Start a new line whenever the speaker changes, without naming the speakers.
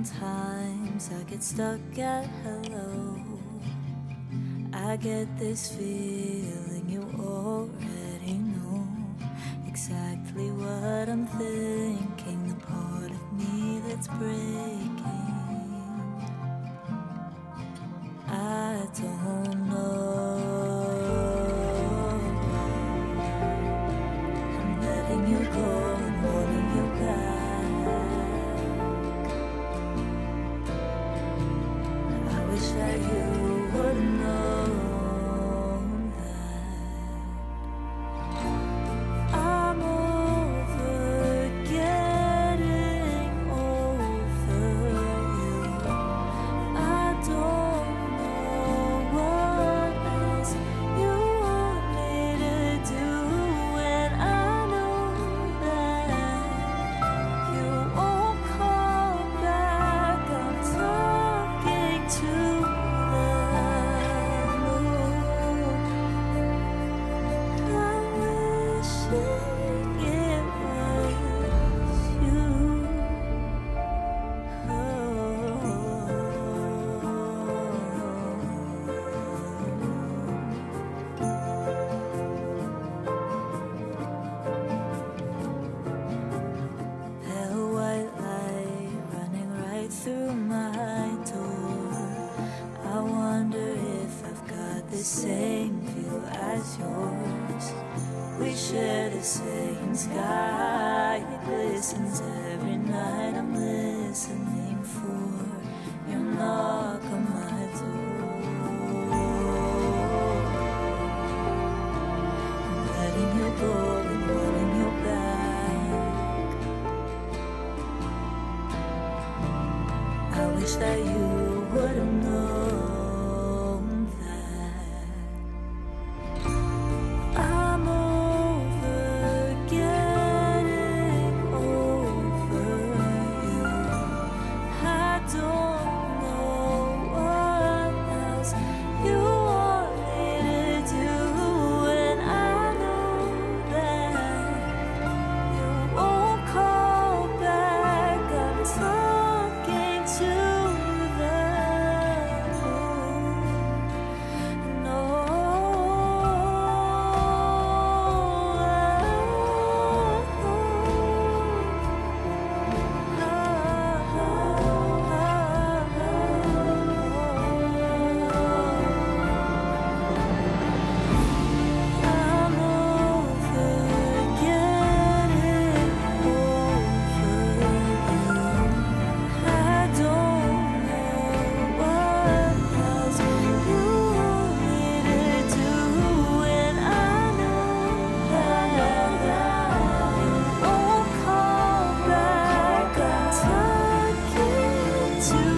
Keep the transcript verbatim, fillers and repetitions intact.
Sometimes I get stuck at hello. I get this feeling you already know exactly what I'm thinking, the part of me that's breaking. I don't know. I'm letting you go and wanting you back. I wish that you would know that I'm over getting over you. I don't know what else you want me to do, and I know that you won't call back. I'm talking to the moon. I'm wishing it was you. Pale white light running right through my door. I wonder if I've got the same view as yours. We share the same sky, it glistens every night. I'm listening for your knock on my door. I'm letting you go and wanting you back. I wish that you would have known that I'm over getting over you. I don't know what else you want me to do, and I know that you won't call back. I'm talking to the moon. No. I'm over getting over you. I don't know what else you want me to do, and I know that you won't call back. I'm talking to